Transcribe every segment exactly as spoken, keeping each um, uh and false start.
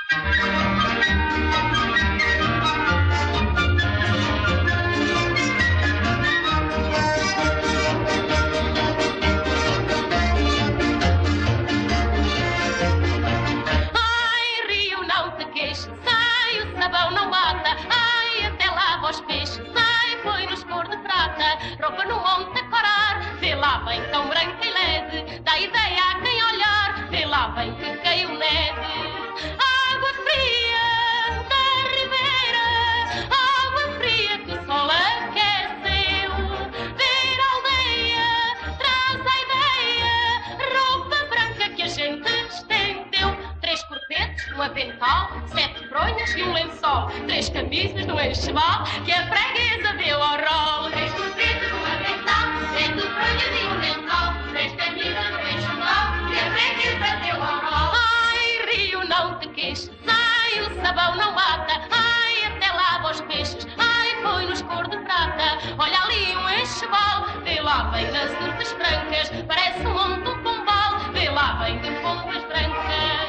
Roupa no monte a corar, vê lá bem tão branca e leve, dá ideia a quem olhar, vê lá bem que caiu neve. Água fria da ribeira, água fria que o sol aqueceu, ver a aldeia traz a ideia, roupa branca que a gente estendeu. Três corpetes, um avental, sete fronhas e um lençol, três camisas num enxoval que a freguesa deu ao rolo. Três corpetes, um avental, sete fronhas e um lençol, três camisas num enxoval que a freguesa deu ao rolo. Ai, rio, não te queixes, ai, o sabão não mata, ai, até lava os peixes, ai, põe-nos cor de prata. Olha ali um enxoval, vê lá bem nas urtas brancas, parece um monte de pombal, vê lá bem de pombas brancas.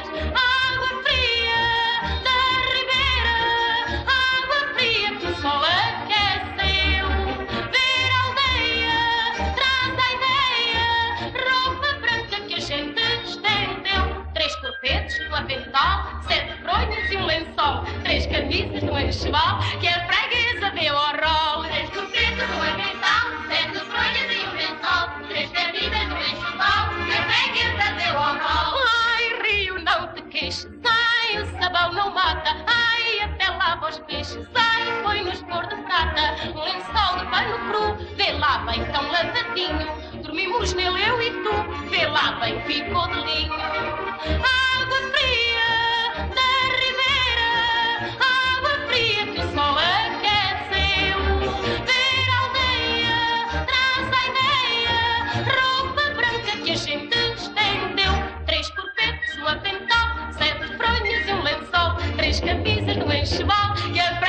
Água fria da ribeira, água fria que o sol aqueceu, ver a aldeia traz a ideia, roupa branca que a gente estendeu. Três corpetes, um avental, sete fronhas e um lençol, três camisas num enxoval que a freguesa deu ao rolo. Três corpetes, um avental, sete fronhas e um lençol, três camisas num enxoval que a freguesa deu ao rolo. Ai, rio, não te queixes, ai, o sabão não mata, ai, até lava os peixes, ai, põe-nos cor de prata. Um lençol de pano cru, vê lá bem tão lavadinho, dormimos nele eu e tu, vê lá bem ficou de linho. Água fria da ribeira, água fria que o sol aqueceu, ver a aldeia traz a ideia, roupa branca que a gente estendeu. Três corpetes, um avental, sete fronhas e um lençol, três camisas no enxoval que a